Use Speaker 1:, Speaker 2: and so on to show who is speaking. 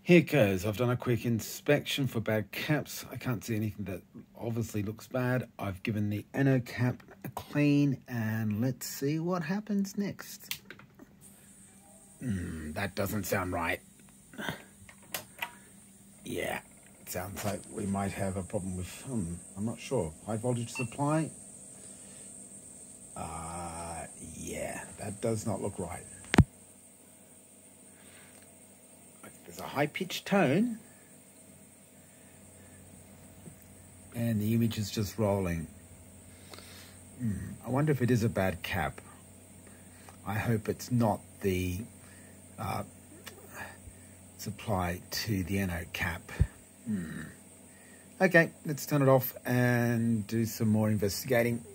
Speaker 1: Here goes. I've done a quick inspection for bad caps. I can't see anything that obviously looks bad. I've given the anode cap a clean, and let's see what happens next. That doesn't sound right. Yeah, it sounds like we might have a problem with, I'm not sure, high voltage supply. Yeah, that does not look right. There's a high-pitched tone, and the image is just rolling. I wonder if it is a bad cap. I hope it's not the supply to the anode cap. Okay, let's turn it off and do some more investigating.